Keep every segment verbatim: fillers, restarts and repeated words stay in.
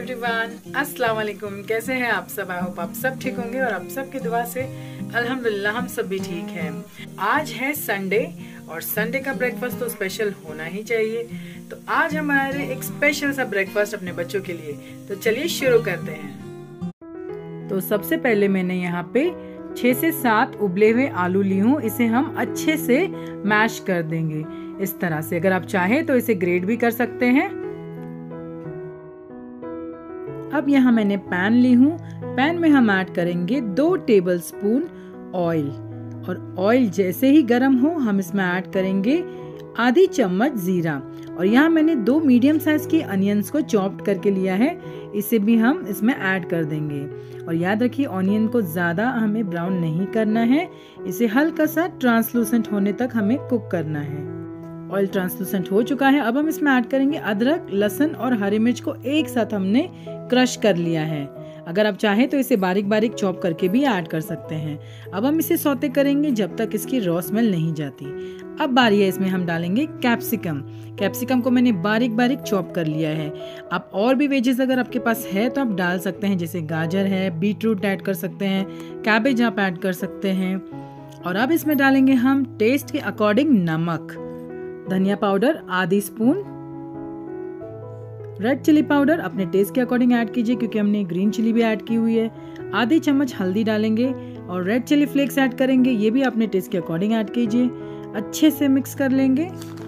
Everyone, अस्सलाम वालेकुम। कैसे हैं आप सब? आई होप आप सब ठीक होंगे और आप सबकी दुआ से अल्हम्दुलिल्लाह हम सब भी ठीक हैं। आज है संडे और संडे का ब्रेकफास्ट तो स्पेशल होना ही चाहिए। तो आज हमारे एक स्पेशल सा ब्रेकफास्ट अपने बच्चों के लिए, तो चलिए शुरू करते हैं। तो सबसे पहले मैंने यहाँ पे छह से सात उबले हुए आलू ली हूँ। इसे हम अच्छे से मैश कर देंगे इस तरह से। अगर आप चाहें तो इसे ग्रेट भी कर सकते हैं। अब यहाँ मैंने पैन ली हूँ। पैन में हम ऐड करेंगे दो टेबलस्पून ऑयल और ऑयल जैसे ही गर्म हो हम इसमें ऐड करेंगे आधी चम्मच जीरा। और यहाँ मैंने दो मीडियम साइज की अनियंस को चॉप्ड करके लिया है, इसे भी हम इसमें ऐड कर देंगे। और याद रखिए ऑनियन को ज़्यादा हमें ब्राउन नहीं करना है, इसे हल्का सा ट्रांसलूसेंट होने तक हमें कुक करना है। ऑयल ट्रांसलूसेंट हो चुका है। अब हम इसमें ऐड करेंगे अदरक, लहसुन और हरी मिर्च को एक साथ हमने क्रश कर लिया है। अगर आप चाहें तो इसे बारीक बारीक चॉप करके भी ऐड कर सकते हैं। अब हम इसे सौते करेंगे जब तक इसकी रॉ स्मेल नहीं जाती। अब बारी है, इसमें हम डालेंगे कैप्सिकम। कैप्सिकम को मैंने बारीक बारीक चॉप कर लिया है। आप और भी वेजेस अगर आपके पास है तो आप डाल सकते हैं, जैसे गाजर है, बीट रूट ऐड कर सकते हैं, कैबेज आप ऐड कर सकते हैं। और अब इसमें डालेंगे हम टेस्ट के अकॉर्डिंग नमक, धनिया पाउडर आधी स्पून, रेड चिली पाउडर अपने टेस्ट के अकॉर्डिंग ऐड कीजिए क्योंकि हमने ग्रीन चिली भी ऐड की हुई है। आधी चम्मच हल्दी डालेंगे और रेड चिली फ्लेक्स ऐड करेंगे, ये भी अपने टेस्ट के अकॉर्डिंग ऐड कीजिए। अच्छे से मिक्स कर लेंगे।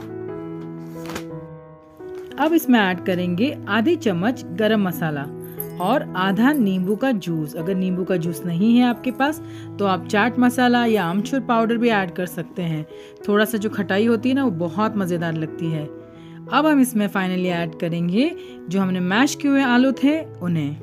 अब इसमें ऐड करेंगे आधी चम्मच गरम मसाला और आधा नींबू का जूस। अगर नींबू का जूस नहीं है आपके पास तो आप चाट मसाला या आमचूर पाउडर भी ऐड कर सकते हैं। थोड़ा सा जो खटाई होती है ना वो बहुत मज़ेदार लगती है। अब हम इसमें फाइनली ऐड करेंगे जो हमने मैश किए हुए आलू थे उन्हें।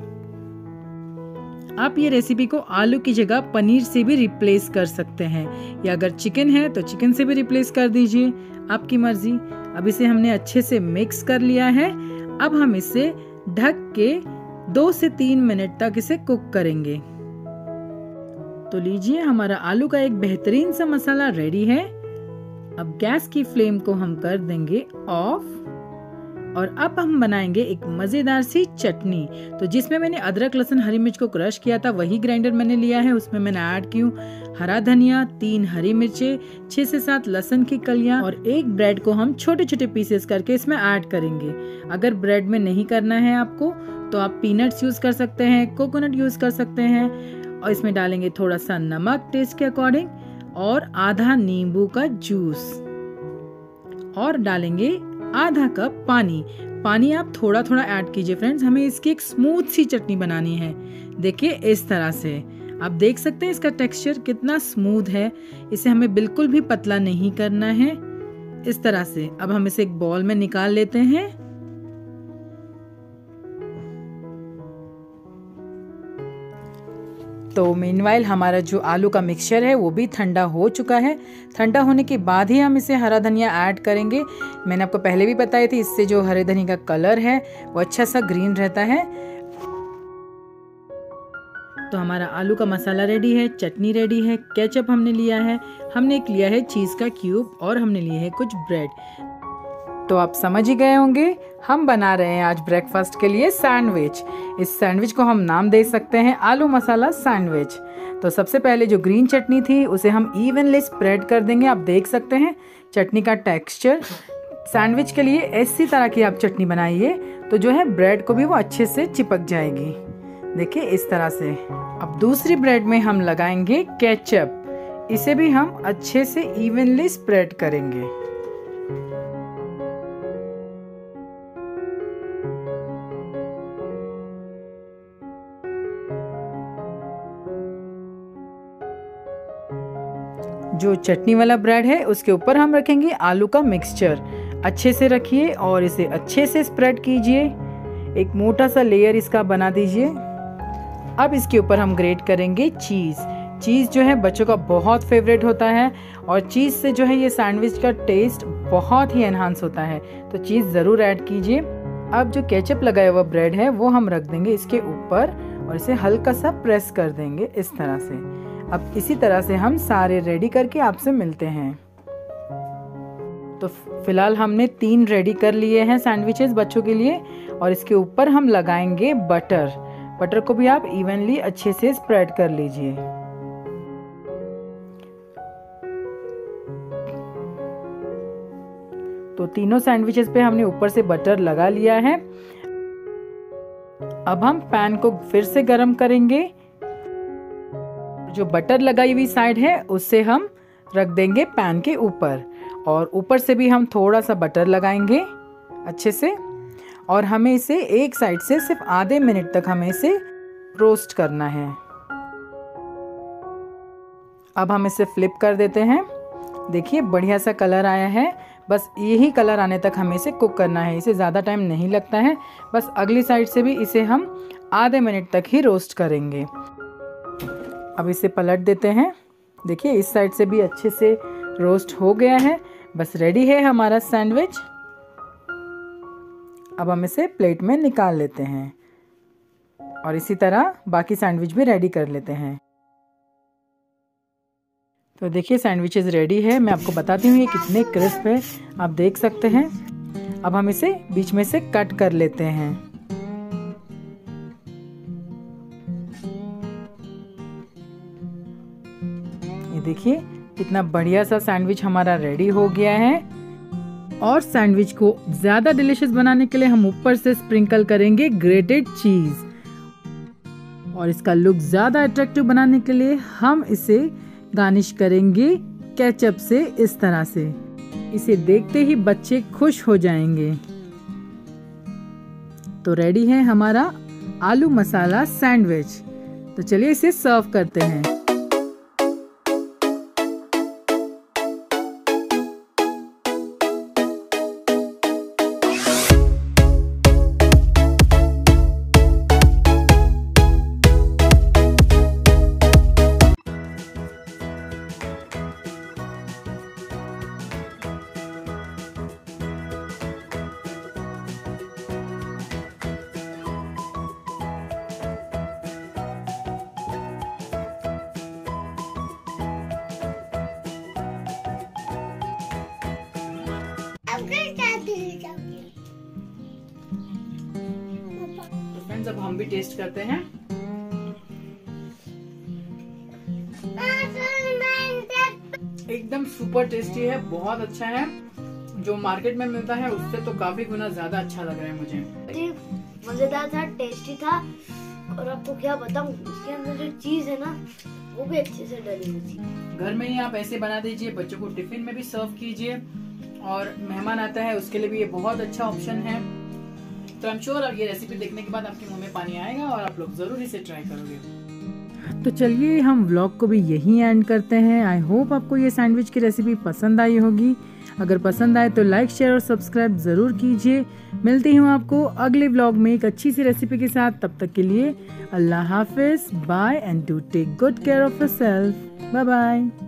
आप ये रेसिपी को आलू की जगह पनीर से भी रिप्लेस कर सकते हैं, या अगर चिकन है तो चिकन से भी रिप्लेस कर दीजिए, आपकी मर्जी। अब इसे हमने अच्छे से मिक्स कर लिया है। अब हम इसे ढक के दो से तीन मिनट तक इसे कुक करेंगे। तो लीजिए हमारा आलू का एक बेहतरीन सा मसाला रेडी है। अब गैस की फ्लेम को हम कर देंगे ऑफ और अब हम बनाएंगे एक मजेदार सी चटनी। तो जिसमें मैंने अदरक, लहसुन, हरी मिर्च को क्रश किया था वही ग्राइंडर मैंने लिया है। उसमें मैंने ऐड की हूँ हरा धनिया, तीन हरी मिर्चे, छह से सात लहसुन की कलियां और एक ब्रेड को हम छोटे छोटे पीसेस करके इसमें ऐड करेंगे। अगर ब्रेड में नहीं करना है आपको तो आप पीनट्स यूज कर सकते हैं, कोकोनट यूज कर सकते हैं। और इसमें डालेंगे थोड़ा सा नमक टेस्ट के अकॉर्डिंग और आधा नींबू का जूस और डालेंगे आधा कप पानी। पानी आप थोड़ा थोड़ा ऐड कीजिए फ्रेंड्स, हमें इसकी एक स्मूथ सी चटनी बनानी है। देखिए इस तरह से आप देख सकते हैं इसका टेक्सचर कितना स्मूथ है। इसे हमें बिल्कुल भी पतला नहीं करना है, इस तरह से। अब हम इसे एक बॉल में निकाल लेते हैं। तो मीनवाइल हमारा जो आलू का मिक्सचर है वो भी ठंडा हो चुका है। ठंडा होने के बाद ही हम इसे हरा धनिया ऐड करेंगे। मैंने आपको पहले भी बताई थी, इससे जो हरे धनिया का कलर है वो अच्छा सा ग्रीन रहता है। तो हमारा आलू का मसाला रेडी है, चटनी रेडी है, केचप हमने लिया है, हमने एक लिया है चीज़ का क्यूब और हमने लिए है कुछ ब्रेड। तो आप समझ ही गए होंगे हम बना रहे हैं आज ब्रेकफास्ट के लिए सैंडविच। इस सैंडविच को हम नाम दे सकते हैं आलू मसाला सैंडविच। तो सबसे पहले जो ग्रीन चटनी थी उसे हम इवनली स्प्रेड कर देंगे। आप देख सकते हैं चटनी का टेक्सचर। सैंडविच के लिए ऐसी तरह की आप चटनी बनाइए तो जो है ब्रेड को भी वो अच्छे से चिपक जाएगी। देखिए इस तरह से। अब दूसरी ब्रेड में हम लगाएंगे केचप। इसे भी हम अच्छे से इवनली स्प्रेड करेंगे। जो चटनी वाला ब्रेड है उसके ऊपर हम रखेंगे आलू का मिक्सचर। अच्छे से रखिए और इसे अच्छे से स्प्रेड कीजिए। एक मोटा सा लेयर इसका बना दीजिए। अब इसके ऊपर हम ग्रेट करेंगे चीज़। चीज़ जो है बच्चों का बहुत फेवरेट होता है और चीज़ से जो है ये सैंडविच का टेस्ट बहुत ही एनहांस होता है, तो चीज़ ज़रूर ऐड कीजिए। अब जो केचप लगाया हुआ ब्रेड है वो हम रख देंगे इसके ऊपर और इसे हल्का सा प्रेस कर देंगे इस तरह से। अब इसी तरह से हम सारे रेडी करके आपसे मिलते हैं। तो फिलहाल हमने तीन रेडी कर लिए हैं सैंडविचेस बच्चों के लिए और इसके ऊपर हम लगाएंगे बटर। बटर को भी आप इवनली अच्छे से स्प्रेड कर लीजिए। तो तीनों सैंडविचेस पे हमने ऊपर से बटर लगा लिया है। अब हम पैन को फिर से गरम करेंगे। जो बटर लगाई हुई साइड है उससे हम रख देंगे पैन के ऊपर, और ऊपर से भी हम थोड़ा सा बटर लगाएंगे अच्छे से, और हमें इसे एक साइड से सिर्फ आधे मिनट तक हमें इसे रोस्ट करना है। अब हम इसे फ्लिप कर देते हैं। देखिए बढ़िया सा कलर आया है। बस यही कलर आने तक हमें इसे कुक करना है, इसे ज़्यादा टाइम नहीं लगता है। बस अगली साइड से भी इसे हम आधे मिनट तक ही रोस्ट करेंगे। अब इसे पलट देते हैं। देखिए इस साइड से भी अच्छे से रोस्ट हो गया है। बस रेडी है हमारा सैंडविच। अब हम इसे प्लेट में निकाल लेते हैं और इसी तरह बाकी सैंडविच भी रेडी कर लेते हैं। तो देखिए सैंडविचेस रेडी है। मैं आपको बताती हूँ ये कितने क्रिस्प है, आप देख सकते हैं। अब हम इसे बीच में से कट कर लेते हैं। ये देखिए कितना बढ़िया सा सैंडविच हमारा रेडी हो गया है। और सैंडविच को ज्यादा डिलीशियस बनाने के लिए हम ऊपर से स्प्रिंकल करेंगे ग्रेटेड चीज, और इसका लुक ज्यादा अट्रैक्टिव बनाने के लिए हम इसे गार्निश करेंगे केचप से। इस तरह से इसे देखते ही बच्चे खुश हो जाएंगे। तो रेडी है हमारा आलू मसाला सैंडविच। तो चलिए इसे सर्व करते हैं। तो फ्रेंड्स अब हम भी टेस्ट करते हैं। एकदम सुपर टेस्टी है, बहुत अच्छा है। जो मार्केट में मिलता है उससे तो काफी गुना ज्यादा अच्छा लग रहा है मुझे। मजेदार था, टेस्टी था, और आपको क्या बताऊं, इसके अंदर जो चीज है ना वो भी अच्छे से डली हुई थी। घर में ही आप ऐसे बना दीजिए, बच्चों को टिफिन में भी सर्व कीजिए, और मेहमान आता है उसके लिए भी ये बहुत अच्छा ऑप्शन है। तो आई एम श्योर अब ये रेसिपी देखने के बाद आपके मुंह में पानी आएगा और आप लोग जरूर इसे ट्राई करोगे। तो चलिए हम व्लॉग को भी यहीं एंड करते हैं। आई होप आपको ये सैंडविच की रेसिपी पसंद आई होगी। अगर पसंद आए तो लाइक शेयर और सब्सक्राइब जरूर कीजिए। मिलती हूँ आपको अगले व्लॉग में एक अच्छी सी रेसिपी के साथ। तब तक के लिए अल्लाह हाफिज, bye and do take good care of yourself. Bye bye.